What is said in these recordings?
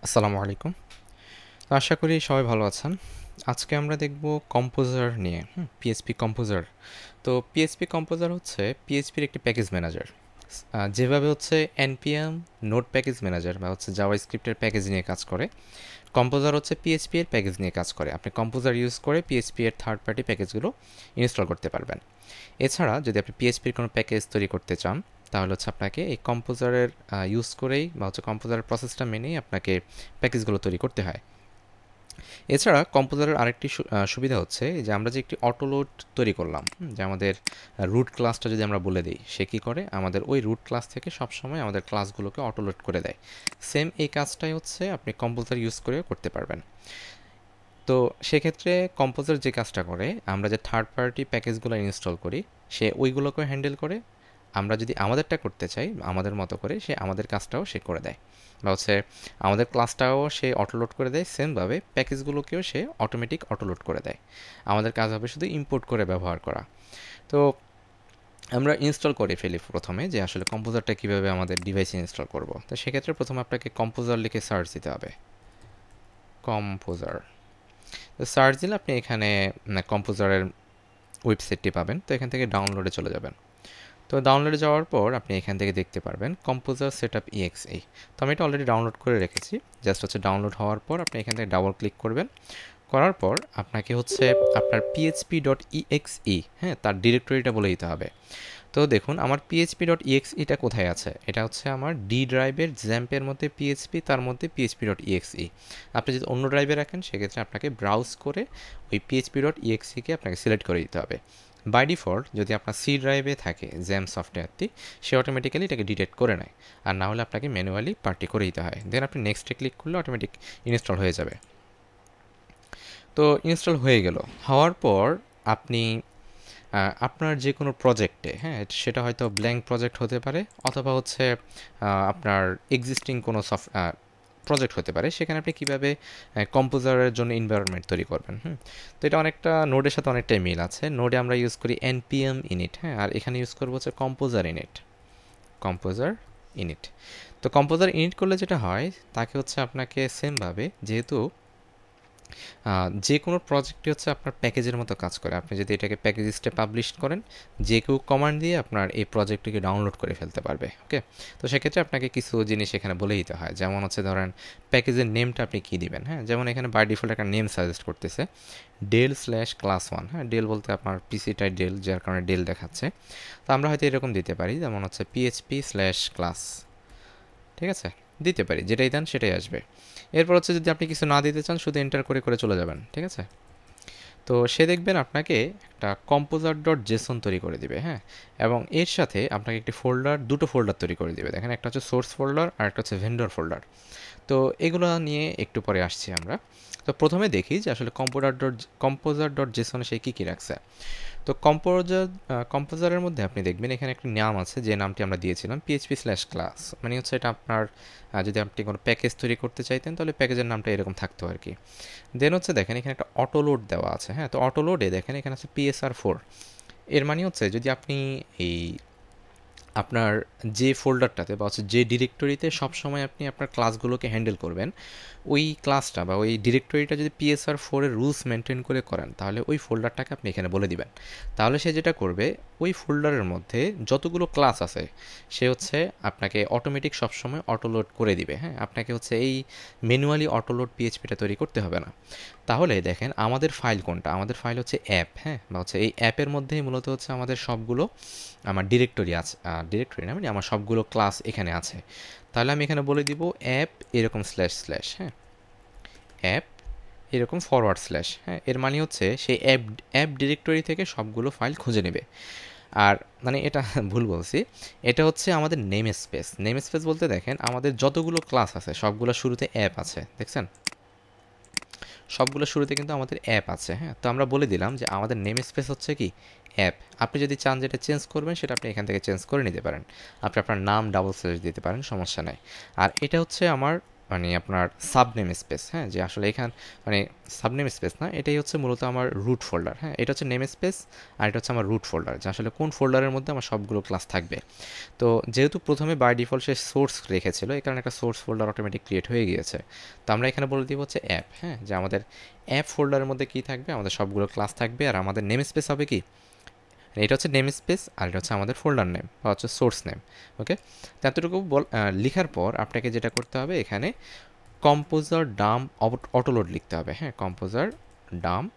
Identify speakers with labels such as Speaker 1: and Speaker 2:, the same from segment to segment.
Speaker 1: আসসালামু আলাইকুম। তো আশা করি সবাই ভালো আছেন। আজকে আমরা দেখব কম্পোজার নিয়ে, পিএইচপি কম্পোজার। তো পিএইচপি কম্পোজার হচ্ছে পিএইচপির একটি প্যাকেজ ম্যানেজার। যেভাবে হচ্ছে এনপিএম নোড প্যাকেজ ম্যানেজার বা হচ্ছে জাভাস্ক্রিপ্টের প্যাকেজ নিয়ে কাজ করে, কম্পোজার হচ্ছে পিএইচপি এর প্যাকেজ নিয়ে কাজ করে। আপনি কম্পোজার ইউজ করে পিএইচপি এর থার্ড পার্টি প্যাকেজগুলো ইনস্টল করতে পারবেন। এছাড়া যদি আপনি পিএইচপির কোনো প্যাকেজ তৈরি করতে চান, তাহলে হচ্ছে আপনাকে এই কম্পোজারের ইউজ করেই বা হচ্ছে কম্পোজারের প্রসেসটা মেনেই আপনাকে প্যাকেজগুলো তৈরি করতে হয়। এছাড়া কম্পোজারের আরেকটি সুবিধা হচ্ছে যে আমরা যে একটি অটোলোড তৈরি করলাম, যে আমাদের রুট ক্লাসটা যদি আমরা বলে দিই, সে কী করে আমাদের ওই রুট ক্লাস থেকে সবসময় আমাদের ক্লাসগুলোকে অটোলোড করে দেয়। সেম এই কাজটাই হচ্ছে আপনি কম্পোজার ইউজ করেও করতে পারবেন। তো সেক্ষেত্রে কম্পোজার যে কাজটা করে, আমরা যে থার্ড পার্টি প্যাকেজগুলো ইনস্টল করি সে ওইগুলোকে হ্যান্ডেল করে। আমরা যদি আমাদেরটা করতে চাই আমাদের মতো করে, সে আমাদের কাজটাও সে করে দেয়, বা হচ্ছে আমাদের ক্লাসটাও সে অটোলোড করে দেয়। সেমভাবে প্যাকেজগুলোকেও সে অটোমেটিক অটোলোড করে দেয়। আমাদের কাজ হবে শুধু ইম্পোর্ট করে ব্যবহার করা। তো আমরা ইনস্টল করে ফেলি প্রথমে যে আসলে কম্পোজারটা কীভাবে আমাদের ডিভাইসে ইনস্টল করব। তো সেক্ষেত্রে প্রথমে আপনাকে কম্পোজার লিখে সার্চ দিতে হবে, কম্পোজার। তো সার্চ দিলে আপনি এখানে কম্পোজারের ওয়েবসাইটটি পাবেন। তো এখান থেকে ডাউনলোডে চলে যাবেন। তো ডাউনলোডে যাওয়ার পর আপনি এখান থেকে দেখতে পারবেন কম্পোজার সেটআপ ইএক্সই। তো আমি এটা অলরেডি ডাউনলোড করে রেখেছি। জাস্ট হচ্ছে ডাউনলোড হওয়ার পর আপনি এখান থেকে ডাবল ক্লিক করবেন। করার পর আপনাকে হচ্ছে আপনার php.exe, হ্যাঁ, তার ডিরেক্টরিটা বলে দিতে হবে। তো দেখুন আমার php.exeটা কোথায় আছে। এটা হচ্ছে আমার ডি ড্রাইভের জ্যাম্পের মধ্যে পিএইচপি, তার মধ্যে php.exe। আপনি যদি অন্য ড্রাইভে রাখেন সেক্ষেত্রে আপনাকে ব্রাউজ করে ওই php.exe-কে আপনাকে সিলেক্ট করে দিতে হবে। বাই ডিফল্ট যদি আপনার সি ড্রাইভে থাকে জ্যাম সফটওয়্যারটি, সে অটোমেটিক্যালি এটাকে ডিটেক্ট করে নেয়। আর না হলে আপনাকে ম্যানুয়ালি পার্টি করে দিতে হয়। দেন আপনি নেক্সটে ক্লিক করলে অটোমেটিক ইনস্টল হয়ে যাবে। তো ইনস্টল হয়ে গেল। হওয়ার পর আপনি আপনার যে কোনো প্রজেক্টে, হ্যাঁ, সেটা হয়তো ব্ল্যাঙ্ক প্রজেক্ট হতে পারে, অথবা হচ্ছে আপনার এক্সিস্টিং কোনো প্রজেক্ট হতে পারে, সেখানে আপনি কীভাবে কম্পোজারের জন্য এনভায়রনমেন্ট তৈরি করবেন। তো এটা অনেকটা নোডের সাথে অনেকটাই মিল আছে। নোডে আমরা ইউজ করি npm init, হ্যাঁ, আর এখানে ইউজ করবো হচ্ছে কম্পোজার ইনিট। Composer init. তো কম্পোজার ইনিট করলে যেটা হয়, তাকে হচ্ছে আপনাকে সেমভাবে, যেহেতু যে কোনো প্রজেক্টই হচ্ছে আপনার প্যাকেজের মতো কাজ করে, আপনি যদি এটাকে প্যাকেজ লিস্টে পাবলিশ করেন, যে কেউ কমান্ড দিয়ে আপনার এই প্রজেক্টটিকে ডাউনলোড করে ফেলতে পারবে। ওকে, তো সেক্ষেত্রে আপনাকে কিছু জিনিস এখানে বলে দিতে হয়। যেমন হচ্ছে ধরেন প্যাকেজের নেমটা আপনি কী দিবেন, হ্যাঁ, যেমন এখানে বাই ডিফল্ট একটা নেম সাজেস্ট করতেছে ডেল/class1। হ্যাঁ, ডেল বলতে আপনার পিসিটাই ডেল, যার কারণে ডেল দেখাচ্ছে। তো আমরা হয়তো এরকম দিতে পারি, যেমন হচ্ছে php/class, ঠিক আছে, দিতে পারি। যেটাই দেন সেটাই আসবে। এরপর হচ্ছে যদি আপনি কিছু না দিতে চান, শুধু এন্টার করে করে চলে যাবেন, ঠিক আছে। তো সে দেখবেন আপনাকে একটা কম্পোজার ডট জেসন তৈরি করে দিবে, হ্যাঁ, এবং এর সাথে আপনাকে একটি দুটো ফোল্ডার তৈরি করে দিবে। দেখেন, একটা হচ্ছে সোর্স ফোল্ডার আর একটা হচ্ছে ভেন্ডর ফোল্ডার। তো এগুলো নিয়ে একটু পরে আসছি আমরা। তো প্রথমে দেখি যে আসলে কম্পোজার ডট জেসনে সে কী কী রাখছে। তো কম্পোজারের মধ্যে আপনি দেখবেন এখানে একটা নাম আছে, যে নামটি আমরা দিয়েছিলাম php/class। মানে হচ্ছে এটা আপনার যদি আপনি কোনো প্যাকেজ তৈরি করতে চাইতেন, তাহলে প্যাকেজের নামটা এরকম থাকতো আর কি। দেন হচ্ছে দেখেন এখানে একটা অটোলোড দেওয়া আছে, হ্যাঁ। তো অটোলোডে দেখেন এখানে আছে PSR-4। এর মানে হচ্ছে যদি আপনি এই আপনার যে ফোল্ডারটাতে বা হচ্ছে যে ডিরেক্টরিতে সবসময় আপনি আপনার ক্লাসগুলোকে হ্যান্ডেল করবেন, ওই ক্লাসটা বা ওই ডিরেক্টরিটা যদি PSR-4-এর রুলস মেনটেন করে করেন, তাহলে ওই ফোল্ডারটাকে আপনি এখানে বলে দিবেন। তাহলে সে যেটা করবে, ওই ফোল্ডারের মধ্যে যতগুলো ক্লাস আছে সে হচ্ছে আপনাকে অটোমেটিক সবসময় অটোলোড করে দিবে, হ্যাঁ। আপনাকে হচ্ছে এই ম্যানুয়ালি অটোলোড পিএইচপিটা তৈরি করতে হবে না। তাহলে দেখেন আমাদের ফাইল কোনটা, আমাদের ফাইল হচ্ছে অ্যাপ, হ্যাঁ, বা হচ্ছে এই অ্যাপের মধ্যেই মূলত হচ্ছে আমাদের সবগুলো আমার ডিরেক্টরি আছে। ডিরেক্টরি না, মানে আমার সবগুলো ক্লাস এখানে আছে। তাহলে আমি এখানে বলে দিব অ্যাপ এরকম // হ্যাঁ, অ্যাপ এরকম // হ্যাঁ। এর মানে হচ্ছে সেই অ্যাপ ডিরেক্টরি থেকে সবগুলো ফাইল খুঁজে নেবে। আর মানে এটা ভুল বলছি, এটা হচ্ছে আমাদের নেম স্পেস বলতে দেখেন আমাদের যতগুলো ক্লাস আছে সবগুলো শুরুতে অ্যাপ আছে, দেখছেন, সবগুলো শুরুতে কিন্তু আমাদের অ্যাপ আছে, হ্যাঁ। তো আমরা বলে দিলাম যে আমাদের নেম স্পেস হচ্ছে কি অ্যাপ। আপনি যদি চান যেটা চেঞ্জ করবেন, সেটা আপনি এখান থেকে চেঞ্জ করে নিতে পারেন। আপনি আপনার নাম ডাবল স্ল্যাশ দিতে পারেন, সমস্যা নাই। আর এটা হচ্ছে আমার মানে আপনার সাবনেম স্পেস, হ্যাঁ, যে আসলে এখান মানে সাবনেম স্পেস না, এটাই হচ্ছে মূলত আমার রুট ফোল্ডার, হ্যাঁ, এটা হচ্ছে নেম স্পেস আর এটা হচ্ছে আমার রুট ফোল্ডার, যে আসলে কোন ফোল্ডারের মধ্যে আমার সবগুলো ক্লাস থাকবে। তো যেহেতু প্রথমে বাই ডিফল্ট সে সোর্স রেখেছিল, এই কারণে একটা সোর্স ফোল্ডার অটোমেটিক ক্রিয়েট হয়ে গিয়েছে। তো আমরা এখানে বলে দিব হচ্ছে অ্যাপ, হ্যাঁ, যে আমাদের অ্যাপ ফোল্ডারের মধ্যে কী থাকবে, আমাদের সবগুলো ক্লাস থাকবে, আর আমাদের নেম স্পেস হবে কি, এটা হচ্ছে নেম স্পেস আর এটা হচ্ছে আমাদের ফোল্ডার নেম বা হচ্ছে সোর্স নেম। ওকে, তো এতটুকু লিখার পর আপনাকে যেটা করতে হবে, এখানে কম্পোজার ডাম্প অটোলোড লিখতে হবে, হ্যাঁ, কম্পোজার ডাম্প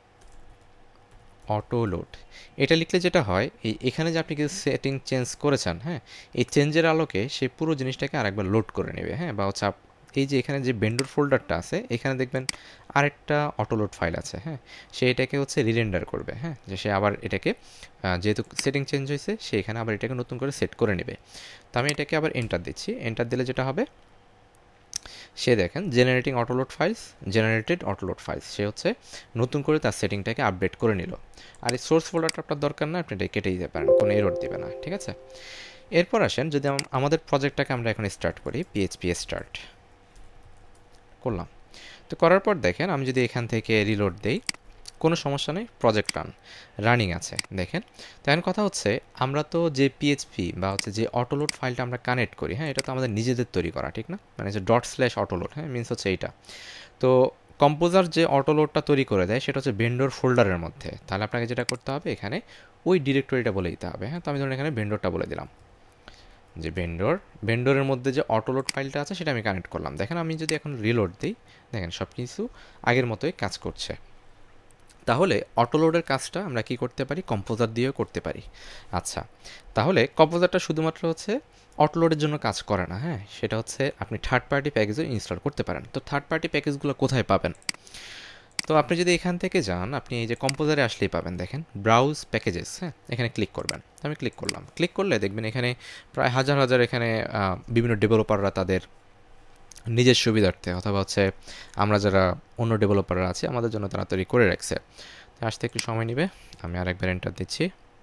Speaker 1: অটোলোড। এটা লিখলে যেটা হয়, এখানে যে আপনি কিছু সেটিং চেঞ্জ করেছেন, হ্যাঁ, এই চেঞ্জের আলোকে সে পুরো জিনিসটাকে আরেকবার লোড করে নেবে, হ্যাঁ, বা হচ্ছে এই যে এখানে যে ভেন্ডর ফোল্ডারটা আছে, এখানে দেখবেন আরেকটা অটোলোড ফাইল আছে, হ্যাঁ, সে এটাকে হচ্ছে রিরেন্ডার করবে, হ্যাঁ, যে সে আবার এটাকে যেহেতু সেটিং চেঞ্জ হয়েছে, সে এখানে আবার এটাকে নতুন করে সেট করে নেবে। তো আমি এটাকে আবার এন্টার দিচ্ছি, এন্টার দিলে যেটা হবে, সে দেখেন generating autoload files, generated autoload files, সে হচ্ছে নতুন করে তার সেটিংটাকে আপডেট করে নিল। আর এই সোর্স ফোল্ডারটা আপনার দরকার না, আপনি এটা কেটে দিতে পারেন, কোনো এরর দেবে না, ঠিক আছে। এরপর আসেন, যদি আমাদের প্রজেক্টটাকে আমরা এখন স্টার্ট করি, পিএইচপি স্টার্ট করলাম। তো করার পর দেখেন, আমি যদি এখান থেকে রিলোড দেই, কোনো সমস্যা নেই, প্রজেক্ট রানিং আছে, দেখেন। তো এখন কথা হচ্ছে, আমরা তো যে পিএইচপি বা হচ্ছে যে অটোলোড ফাইলটা আমরা কানেক্ট করি, হ্যাঁ, এটা তো আমাদের নিজেদের তৈরি করা, ঠিক না, মানে যে ./অটোলোড, হ্যাঁ, মিনস হচ্ছে এইটা। তো কম্পোজার যে অটোলোডটা তৈরি করে দেয়, সেটা হচ্ছে ভেন্ডর ফোল্ডারের মধ্যে। তাহলে আপনাকে যেটা করতে হবে, এখানে ওই ডিরেক্টরিটা বলে দিতে হবে, হ্যাঁ। তো আমি ধরুন এখানে ভেন্ডরটা বলে দিলাম, যে ভেন্ডরের মধ্যে যে অটোলোড ফাইলটা আছে সেটা আমি কানেক্ট করলাম। দেখেন আমি যদি এখন রিলোড দিই, দেখেন সব কিছু আগের মতোই কাজ করছে। তাহলে অটোলোডের কাজটা আমরা কি করতে পারি, কম্পোজার দিয়েও করতে পারি। আচ্ছা, তাহলে কম্পোজারটা শুধুমাত্র হচ্ছে অটোলোডের জন্য কাজ করে না, হ্যাঁ, সেটা হচ্ছে আপনি থার্ড পার্টি প্যাকেজও ইনস্টল করতে পারেন। তো থার্ড পার্টি প্যাকেজগুলো কোথায় পাবেন? তো আপনি যদি এখান থেকে যান, আপনি এই যে কম্পোজারে আসলেই পাবেন, দেখেন ব্রাউজ প্যাকেজেস, হ্যাঁ, এখানে ক্লিক করবেন। আমি ক্লিক করলাম, ক্লিক করলে দেখবেন এখানে প্রায় হাজার হাজার এখানে বিভিন্ন ডেভেলপাররা তাদের নিজের সুবিধার্থে অথবা হচ্ছে আমরা যারা অন্য ডেভেলপাররা আছি আমাদের জন্য তারা তৈরি করে রাখছে। আসতে একটু সময় নেবে, আমি আরেকবার এন্টার দিচ্ছি,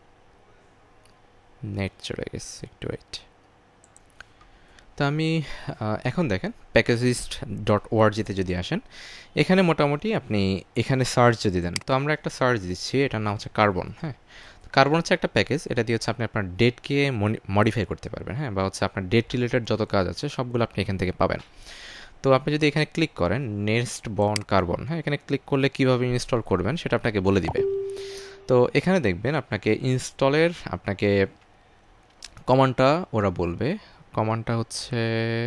Speaker 1: নেট চলে গেছে, একটু ওয়েট। তো আমি এখন দেখেন প্যাকেজিস্ট.org-তে যদি আসেন, এখানে মোটামুটি আপনি এখানে সার্চ যদি দেন, তো আমরা একটা সার্চ দিচ্ছি, এটার নাম হচ্ছে কার্বন, হ্যাঁ। কার্বন হচ্ছে একটা প্যাকেজ, এটা দিয়ে হচ্ছে আপনি আপনার ডেটকে মডিফাই করতে পারবেন, হ্যাঁ, বা হচ্ছে আপনার ডেট রিলেটেড যত কাজ আছে সবগুলো আপনি এখান থেকে পাবেন। তো আপনি যদি এখানে ক্লিক করেন নেক্সট বর্ন কার্বন, হ্যাঁ, এখানে ক্লিক করলে কীভাবে ইনস্টল করবেন সেটা আপনাকে বলে দিবে। তো এখানে দেখবেন আপনাকে ইনস্টলের আপনাকে কমান্ডটা ওরা বলবে, কমান্ডটা হচ্ছে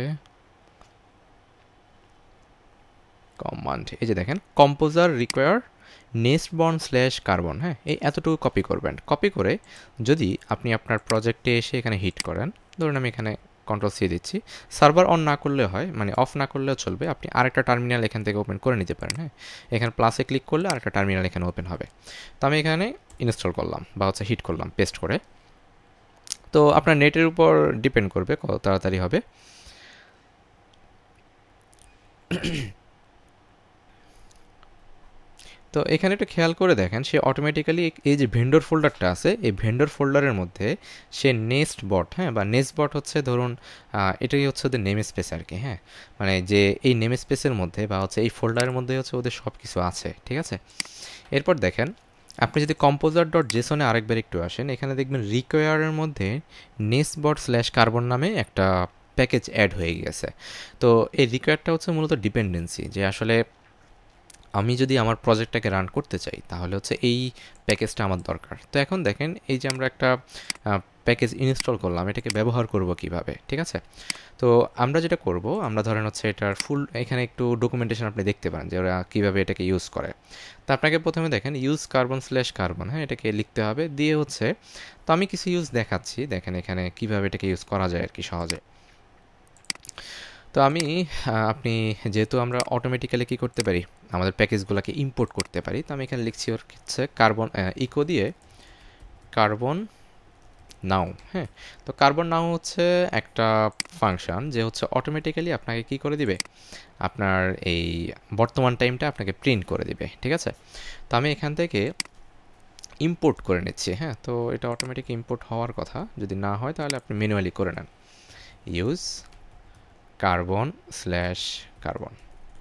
Speaker 1: কমান্ড, এই যে দেখেন composer require next born slash carbon, হ্যাঁ, এই এতটুকু কপি করবেন। কপি করে যদি আপনি আপনার প্রজেক্টে এসে এখানে হিট করেন, ধরুন আমি এখানে কন্ট্রোল সি দিচ্ছি, সার্ভার অন না করলে হয়, মানে অফ না করলেও চলবে, আপনি আরেকটা টার্মিনাল এখান থেকে ওপেন করে নিতে পারেন, হ্যাঁ, এখানে প্লাসে ক্লিক করলে আরেকটা টার্মিনাল এখানে ওপেন হবে। তো আমি এখানে ইনস্টল করলাম বা হচ্ছে হিট করলাম পেস্ট করে। তো আপনার নেটের উপর ডিপেন্ড করবে কত তাড়াতাড়ি হবে। তো এখানে একটু খেয়াল করে দেখেন, সে অটোমেটিক্যালি এই যে ভেন্ডর ফোল্ডারটা আছে, এই ভেন্ডর ফোল্ডারের মধ্যে সে নেক্সট বট, হ্যাঁ, বা নেক্সট বট হচ্ছে ধরুন এটাই হচ্ছে ওদের নেম স্পেস আর কি, হ্যাঁ, মানে যে এই নেম স্পেসের মধ্যে বা হচ্ছে এই ফোল্ডারের মধ্যে হচ্ছে ওদের সব কিছু আছে, ঠিক আছে। এরপর দেখেন, আপনি যদি composer.json-এ আরেকবার একটু আসেন, এখানে দেখবেন রিকোয়ারের মধ্যে নেক্সট বট স্ল্যাশ কার্বন নামে একটা প্যাকেজ অ্যাড হয়ে গেছে। তো এই রিকোয়ারটা হচ্ছে মূলত ডিপেন্ডেন্সি, যে আসলে আমি যদি আমার প্রজেক্টটাকে রান করতে চাই তাহলে হচ্ছে এই প্যাকেজটা আমার দরকার। তো এখন দেখেন এই যে আমরা একটা প্যাকেজ ইনস্টল করলাম, এটাকে ব্যবহার করব কিভাবে, ঠিক আছে। তো আমরা যেটা করব, আমরা ধরেন হচ্ছে এটার ফুল এখানে একটু ডকুমেন্টেশন আপনি দেখতে পারেন যে ওরা কীভাবে এটাকে ইউজ করে। তো আপনাকে প্রথমে দেখেন ইউজ কার্বন স্ল্যাশ কার্বন, হ্যাঁ, এটাকে লিখতে হবে, দিয়ে হচ্ছে তো আমি কিছু ইউজ দেখাচ্ছি, দেখেন এখানে কীভাবে এটাকে ইউজ করা যায় আর কি সহজে। তো আমি আপনি যেহেতু আমরা অটোমেটিক্যালি কী করতে পারি, আমাদের প্যাকেজগুলোকে ইম্পোর্ট করতে পারি, তো আমি এখানে লিখছি ওর হচ্ছে কার্বন ইকো দিয়ে কার্বন নাও, হ্যাঁ। তো কার্বন নাও হচ্ছে একটা ফাংশন যে হচ্ছে অটোমেটিক্যালি আপনাকে কি করে দিবে, আপনার এই বর্তমান টাইমটা আপনাকে প্রিন্ট করে দিবে, ঠিক আছে। তো আমি এখান থেকে ইম্পোর্ট করে নিচ্ছি, হ্যাঁ। তো এটা অটোমেটিক ইম্পোর্ট হওয়ার কথা, যদি না হয় তাহলে আপনি ম্যানুয়ালি করে নেন। ইউজ carbon/carbon,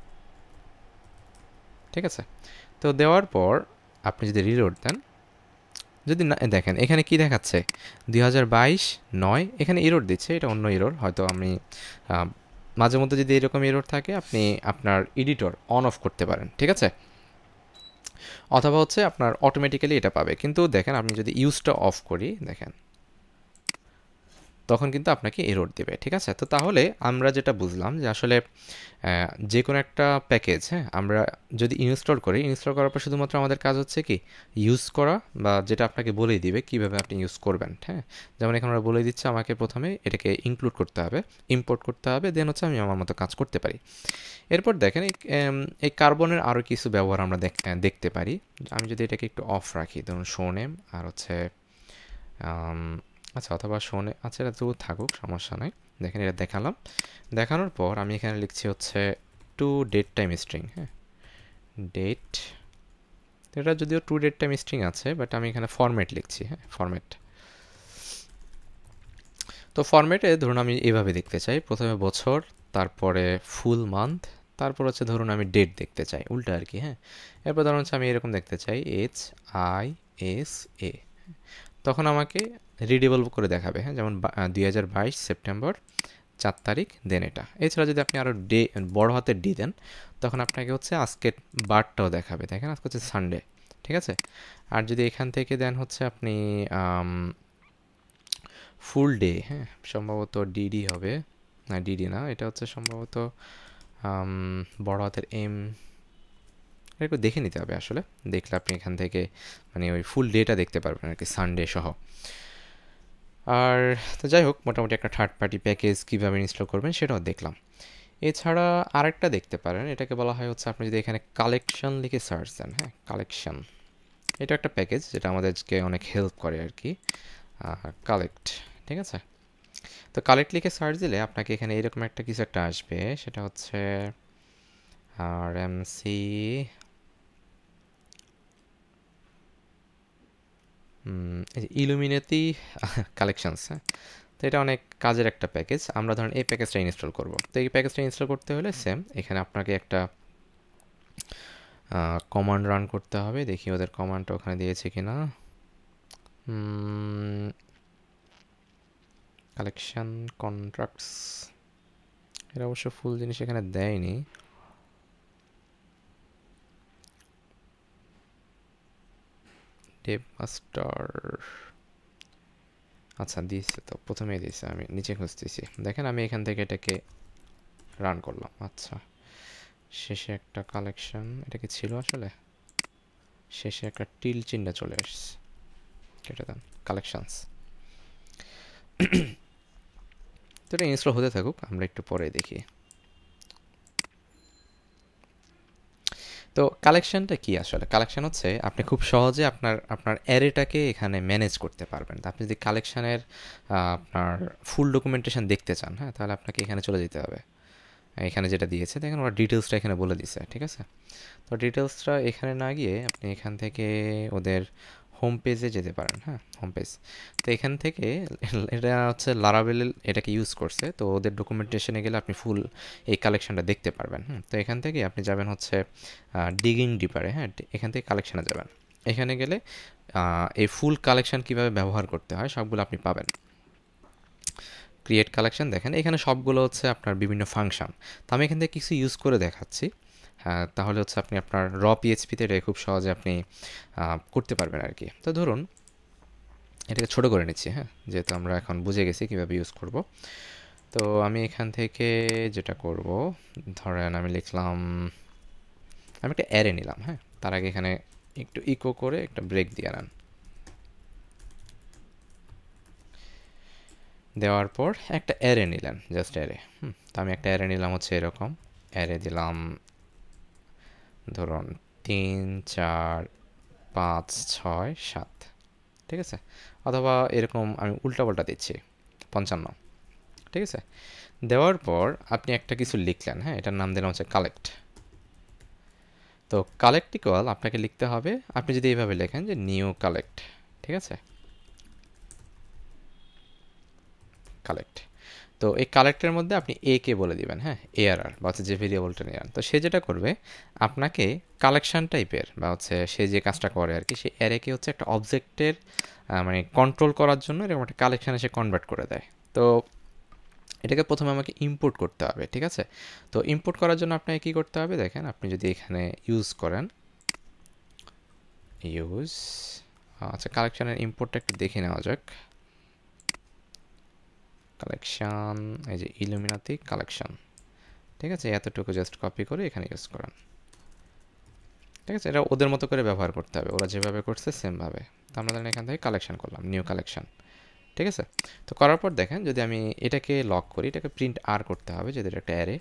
Speaker 1: ঠিক আছে। তো দেওয়ার পর আপনি যদি রিলোড দেন, যদি না দেখেন এখানে কি দেখাচ্ছে 2022-9, এখানে এরর দিচ্ছে, এটা অন্য এরর, হয়তো আমি মাঝে মধ্যে যদি এরকম এরর থাকে আপনি আপনার এডিটর অন অফ করতে পারেন, ঠিক আছে, অথবা হচ্ছে আপনার অটোমেটিক্যালি এটা পাবে। কিন্তু দেখেন আমি যদি ইউজটা অফ করি, দেখেন তখন কিন্তু আপনাকে এরর দেবে, ঠিক আছে। তো তাহলে আমরা যেটা বুঝলাম যে আসলে যে কোনো একটা প্যাকেজ, হ্যাঁ, আমরা যদি ইনস্টল করি, ইনস্টল করার পর শুধুমাত্র আমাদের কাজ হচ্ছে কি ইউজ করা, বা যেটা আপনাকে বলেই দিবে কীভাবে আপনি ইউজ করবেন, হ্যাঁ। যেমন এখানে আমরা বলে দিচ্ছে আমাকে প্রথমে এটাকে ইনক্লুড করতে হবে, ইম্পোর্ট করতে হবে, দেন হচ্ছে আমি আমার মতো কাজ করতে পারি। এরপর দেখেন এই কার্বনের আরও কিছু ব্যবহার আমরা দেখতে পারি। আমি যদি এটাকে একটু অফ রাখি, ধরুন শো নেম আর হচ্ছে আচ্ছা, অথবা শোনে, আচ্ছা এটা তো থাকুক, সমস্যা নাই। দেখেন এটা দেখালাম, দেখানোর পর আমি এখানে লিখছি হচ্ছে টু ডেট টাইম স্ট্রিং, হ্যাঁ, ডেট, এটা যদিও টু ডেট টাইম স্ট্রিং আছে, বাট আমি এখানে ফরম্যাট লিখছি, হ্যাঁ, ফরম্যাট। তো ফরম্যাটে ধরুন আমি এভাবে দেখতে চাই, প্রথমে বছর, তারপরে ফুল মান্থ, তারপর হচ্ছে ধরুন আমি ডেট দেখতে চাই, উল্টা আর কি, হ্যাঁ। এরপর ধরুন হচ্ছে আমি এরকম দেখতে চাই HISA, তখন আমাকে রিডেবল করে দেখাবে, হ্যাঁ, যেমন 2022 সেপ্টেম্বর 4 তারিখ, দেন এটা। এছাড়া যদি আপনি আরও বড় হাতের ডি দেন, তখন আপনাকে হচ্ছে আজকের বারটাও দেখাবে, দেখেন আজকে হচ্ছে সানডে, ঠিক আছে। আর যদি এখান থেকে দেন হচ্ছে আপনি ফুল ডে, হ্যাঁ, সম্ভবত ডিডি হবে, না ডিডি না, এটা হচ্ছে সম্ভবত বড় হাতের এম, একটু দেখে নিতে হবে আসলে, দেখলে আপনি এখান থেকে মানে ওই ফুল ডেটা দেখতে পারবেন আর কি, সানডে সহ। আর তো যাই হোক, মোটামুটি একটা থার্ড পার্টি প্যাকেজ কীভাবে ইনস্টল করবেন সেটাও দেখলাম। এছাড়া আরেকটা দেখতে পারেন, এটাকে বলা হয় হচ্ছে আপনি যদি এখানে কালেকশন লিখে সার্চ দেন, হ্যাঁ, কালেকশন, এটা একটা প্যাকেজ যেটা আমাদেরকে অনেক হেল্প করে আর কি, কালেক্ট, ঠিক আছে। তো কালেক্ট লিখে সার্চ দিলে আপনাকে এখানে এরকম একটা কিছু একটা আসবে, সেটা হচ্ছে RMC ইলুমিনেটি কালেকশনস, হ্যাঁ। তো এটা অনেক কাজের একটা প্যাকেজ, আমরা ধরুন এই প্যাকেজটা ইনস্টল করব। তো এই প্যাকেজটা ইনস্টল করতে হলে সেম এখানে আপনাকে একটা কমান্ড রান করতে হবে, দেখি ওদের কমান্ডটা ওখানে দিয়েছে কিনা। কালেকশন কন্ট্রাক্টস, এটা অবশ্য ফুল জিনিস এখানে দেয়নি। ডেভ মাস্টার, আচ্ছা দিয়েছে তো, প্রথমেই দিয়েছে, আমি নিচে খুঁজতেছি, দেখেন আমি এখান থেকে এটাকে রান করলাম। আচ্ছা, শেষে একটা কালেকশন, এটা কি ছিল আসলে, শেষে একটা টিল চিহ্ন চলে আসছে, কেটে দেন, কালেকশনস। তো এটা ইনস্টল হতে থাকুক, আমরা একটু পরে দেখি। তো কালেকশনটা কি আসলে, কালেকশন হচ্ছে আপনি খুব সহজে আপনার অ্যারেটাকে এখানে ম্যানেজ করতে পারবেন। আপনি যদি কালেকশনের আপনার ফুল ডকুমেন্টেশন দেখতে চান, হ্যাঁ, তাহলে আপনাকে এখানে চলে যেতে হবে। এখানে যেটা দিয়েছে দেখেন, ওরা ডিটেলসটা এখানে বলে দিছে, ঠিক আছে। তো ডিটেলসটা এখানে না গিয়ে আপনি এখান থেকে ওদের হোম পেজে যেতে পারেন, হ্যাঁ, হোম পেজ। তো এখান থেকে এটা হচ্ছে লারাভেল এটাকে ইউজ করছে, তো ওদের ডকুমেন্টেশনে গেলে আপনি ফুল এই কালেকশনটা দেখতে পারবেন। তো এখান থেকে আপনি যাবেন হচ্ছে ডিগিং ডিপারে, হ্যাঁ, এখান থেকে কালেকশনে যাবেন। এখানে গেলে এই ফুল কালেকশন কিভাবে ব্যবহার করতে হয় সবগুলো আপনি পাবেন। ক্রিয়েট কালেকশন, দেখেন এখানে সবগুলো হচ্ছে আপনার বিভিন্ন ফাংশন। তো আমি এখান থেকে কিছু ইউজ করে দেখাচ্ছি, হ্যাঁ, তাহলে হচ্ছে আপনি আপনার পিএইচপিতে এটা খুব সহজে আপনি করতে পারবেন আর কি। তো ধরুন এটাকে ছোট করে নিচ্ছি, হ্যাঁ, যেহেতু আমরা এখন বুঝে গেছি কীভাবে ইউজ করব। তো আমি এখান থেকে যেটা করব, ধরেন আমি লিখলাম, আমি একটা অ্যারে নিলাম, হ্যাঁ, তার আগে এখানে একটু ইকো করে একটা ব্রেক দিয়ে নেন, দেওয়ার পর একটা অ্যারে নিলেন, জাস্ট অ্যারে। তো আমি একটা অ্যারে নিলাম হচ্ছে এরকম, অ্যারে দিলাম ধরুন 3 4 5 6 7, ঠিক আছে, অথবা এরকম আমি উল্টাপাল্টা দিচ্ছি 55, ঠিক আছে। দেওয়ার পর আপনি একটা কিছু লিখলেন, হ্যাঁ, এটার নাম দিলাম হচ্ছে কালেক্ট। তো কালেক্ট ইকুয়াল আপনাকে লিখতে হবে, আপনি যদি এইভাবে লেখেন যে নিউ কালেক্ট, ঠিক আছে, কালেক্ট। তো এই কালেক্টের মধ্যে আপনি এ কে বলে দিবেন, হ্যাঁ, এআরআর বা হচ্ছে যে ভেরিয়েবলটা নিয়ে তো সে যেটা করবে আপনাকে কালেকশন টাইপের বা হচ্ছে সে যে কাজটা করে আর কি, সে অ্যারেকে হচ্ছে একটা অবজেক্টের মানে কন্ট্রোল করার জন্য এরকম একটা কালেকশানে সে কনভার্ট করে দেয়। তো এটাকে প্রথমে আমাকে ইম্পোর্ট করতে হবে, ঠিক আছে। তো ইম্পোর্ট করার জন্য আপনাকে কী করতে হবে, দেখেন আপনি যদি এখানে ইউজ করেন ইউজ, আচ্ছা কালেকশানের ইম্পোর্টটা একটু দেখে নেওয়া যাক। কালেকশান, এই যে ইলুমিনাতি কালেকশান, ঠিক আছে, এতটুকু জাস্ট কপি করে এখানে ইউজ করেন, ঠিক আছে। এটা ওদের মতো করে ব্যবহার করতে হবে, ওরা যেভাবে করছে সেমভাবে। তো আমরা ধরেন এখান থেকে কালেকশান করলাম, নিউ কালেকশান, ঠিক আছে। তো করার পর দেখেন যদি আমি এটাকে লক করি, এটাকে প্রিন্ট আর করতে হবে যদি এটা একটা অ্যারে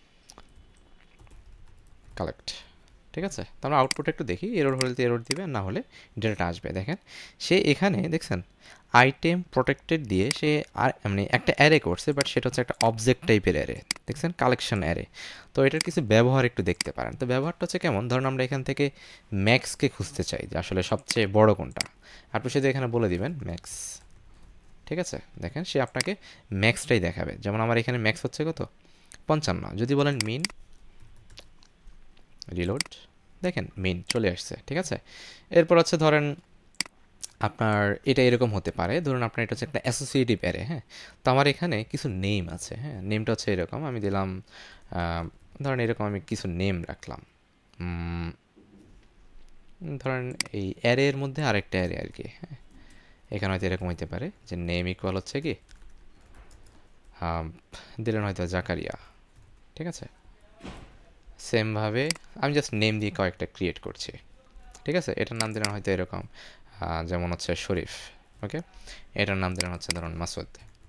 Speaker 1: কালেক্ট, ঠিক আছে। তো আমরা আউটপুট একটু দেখি, এরর হলে এরর দিবে, না হলে ডেটাটা আসবে। দেখেন সে এখানে দেখছেন আইটেম প্রোটেক্টেড দিয়ে সে আর মানে একটা অ্যারে করছে, বাট সেটা হচ্ছে একটা অবজেক্ট টাইপের অ্যারে, দেখছেন কালেকশন অ্যারে। তো এটার কিছু ব্যবহার একটু দেখতে পারেন। তো ব্যবহারটা হচ্ছে কেমন, ধরুন আমরা এখান থেকে ম্যাক্সকে খুঁজতে চাই যে আসলে সবচেয়ে বড় কোনটা, আপনি শুধু এখানে বলে দিবেন ম্যাক্স, ঠিক আছে। দেখেন সে আপনাকে ম্যাক্সটাই দেখাবে, যেমন আমার এখানে ম্যাক্স হচ্ছে কত 55। যদি বলেন মিন, রিলোড, দেখেন মিন চলে আসছে, ঠিক আছে। এরপর হচ্ছে ধরেন আপনার এটা এরকম হতে পারে, ধরুন আপনার এটা হচ্ছে একটা অ্যাসোসিয়েটিভ অ্যারে, হ্যাঁ। তো আমার এখানে কিছু নেম আছে, হ্যাঁ, নেমটা হচ্ছে এরকম, আমি দিলাম ধরেন এরকম আমি কিছু নেম রাখলাম, ধরেন এই অ্যারের মধ্যে আরেকটা অ্যারে আর কি, হ্যাঁ। এখানে হয়তো এরকম হইতে পারে যে নেম ইকুয়াল হচ্ছে কি দিলেন হয়তো জাকারিয়া, ঠিক আছে। সেমভাবে আমি জাস্ট নেম দিয়ে কয়েকটা ক্রিয়েট করছি, ঠিক আছে। এটার নাম দিলেন হয়তো এরকম যেমন হচ্ছে শরীফ, ওকে। এটার নাম দিলেন হচ্ছে ধরুন মাসুদ,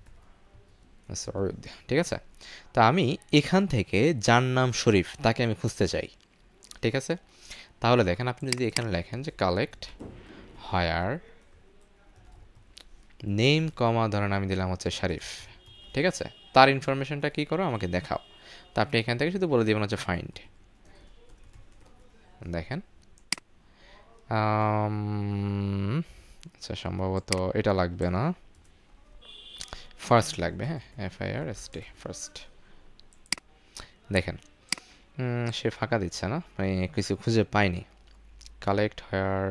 Speaker 1: ঠিক আছে। তো আমি এখান থেকে যার নাম শরীফ তাকে আমি খুঁজতে চাই, ঠিক আছে। তাহলে দেখেন আপনি যদি এখানে লেখেন যে কালেক্ট হায়ার নেম কমা ধরেন আমি দিলাম হচ্ছে শরীফ, ঠিক আছে। তার ইনফরমেশনটা কী করো আমাকে দেখাও। তো আপনি এখান থেকে শুধু বলে দেবেন হচ্ছে ফাইন্ড, দেখেন আচ্ছা সম্ভবত এটা লাগবে না, ফার্স্ট লাগবে, হ্যাঁ, FIRST ফার্স্ট। দেখেন সে ফাঁকা দিচ্ছে না, মানে কিছু খুঁজে পাইনি। কালেক্ট হায়ার,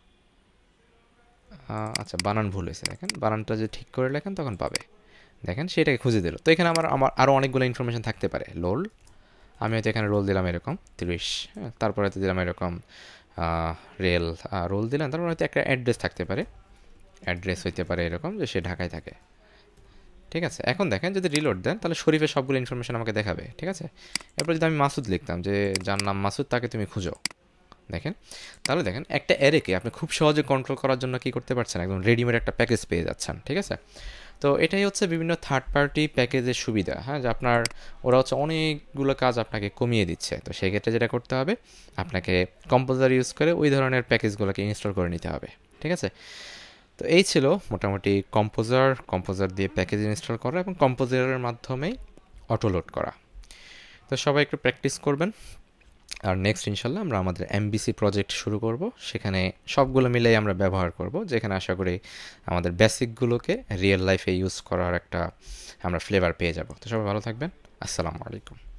Speaker 1: আচ্ছা বানান ভুল হয়েছে, দেখেন বানানটা যদি ঠিক করে লেখেন তখন পাবে। দেখেন সেটাকে খুঁজে দিল। তো এখানে আমার আমার আরও অনেকগুলো ইনফরমেশন থাকতে পারে, লোল, আমি হয়তো এখানে রোল দিলাম এরকম 30, হ্যাঁ, তারপরে হয়তো দিলাম এরকম রেল, রোল দিলাম, তারপর হয়তো একটা অ্যাড্রেস থাকতে পারে, অ্যাড্রেস হইতে পারে এরকম যে সে ঢাকায় থাকে, ঠিক আছে। এখন দেখেন যদি রিলোড দেন তাহলে শরীফের সবগুলো ইনফরমেশন আমাকে দেখাবে, ঠিক আছে। এরপর যদি আমি মাসুদ লিখতাম যে যার নাম মাসুদ তাকে তুমি খুঁজো, দেখেন তাহলে দেখেন একটা অ্যারেকে আপনি খুব সহজে কন্ট্রোল করার জন্য কি করতে পারছেন, একদম রেডিমেড একটা প্যাকেজ পেয়ে যাচ্ছেন, ঠিক আছে। তো এটাই হচ্ছে বিভিন্ন থার্ড পার্টি প্যাকেজের সুবিধা, হ্যাঁ, যে আপনার ওরা হচ্ছে অনেকগুলো কাজ আপনাকে কমিয়ে দিচ্ছে। তো সেক্ষেত্রে যেটা করতে হবে আপনাকে কম্পোজার ইউজ করে ওই ধরনের প্যাকেজগুলোকে ইনস্টল করে নিতে হবে, ঠিক আছে। তো এই ছিল মোটামুটি কম্পোজার দিয়ে প্যাকেজ ইনস্টল করা এবং কম্পোজারের মাধ্যমেই অটোলোড করা। তো সবাই একটু প্র্যাকটিস করবেন। আর নেক্সট ইনশাল্লাহ আমরা আমাদের MVC প্রজেক্ট শুরু করব, সেখানে সবগুলো মিলেই আমরা ব্যবহার করব, যেখানে আশা করি আমাদের বেসিকগুলোকে রিয়েল লাইফে ইউজ করার একটা আমরা ফ্লেভার পেয়ে যাব। তো সবাই ভালো থাকবেন, আসসালামু আলাইকুম।